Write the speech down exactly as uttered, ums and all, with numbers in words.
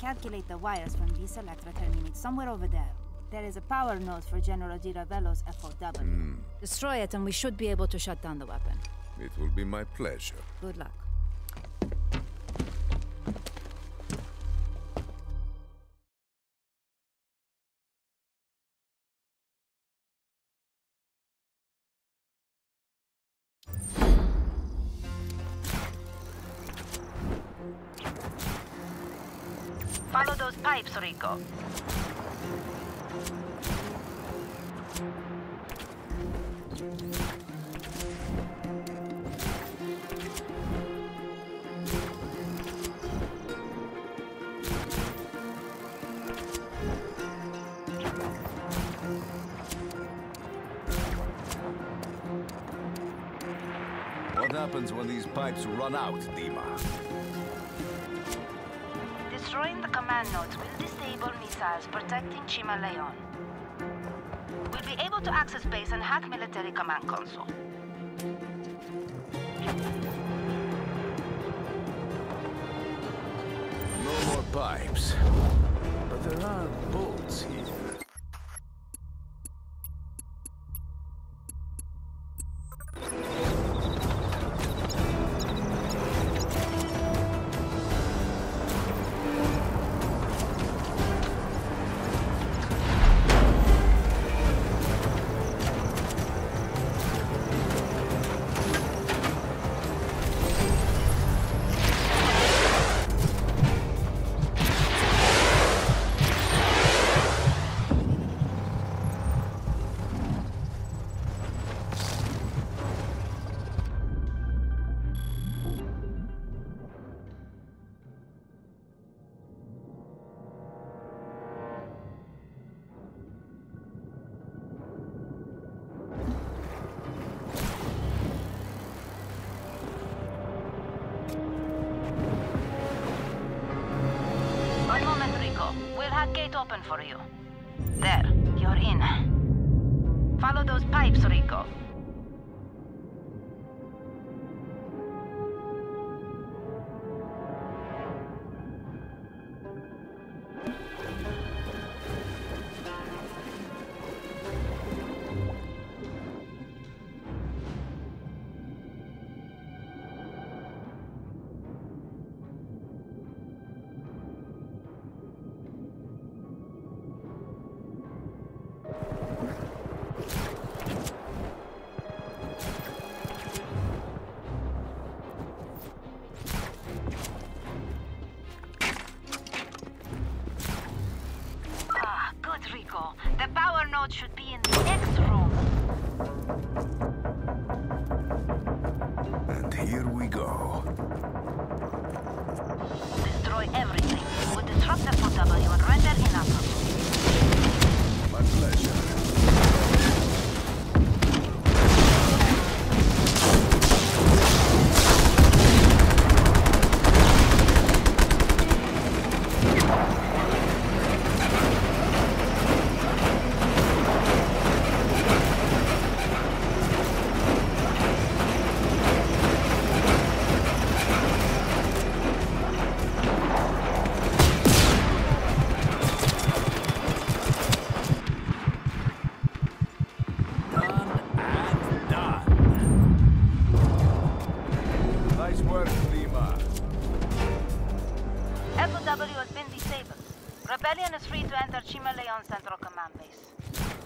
calculate the wires from this Electra terminate somewhere over there. There is a power node for General Di Ravello's F O W. Mm. Destroy it and we should be able to shut down the weapon. It will be my pleasure. Good luck. Follow those pipes, Rico. What happens when these pipes run out, Dima? Destroying the command nodes will disable missiles protecting Chima Leon. We'll be able to access base and hack military command console. No more pipes. But there are bolts here. Gate open for you. There, you're in. Follow those pipes, Rico. Rico. The power node should be in the next room. And here we go. Destroy everything. We'll disrupt the F O W and render inoperable. My pleasure. F O W has been disabled. Rebellion is free to enter Chima Leon Central Command Base.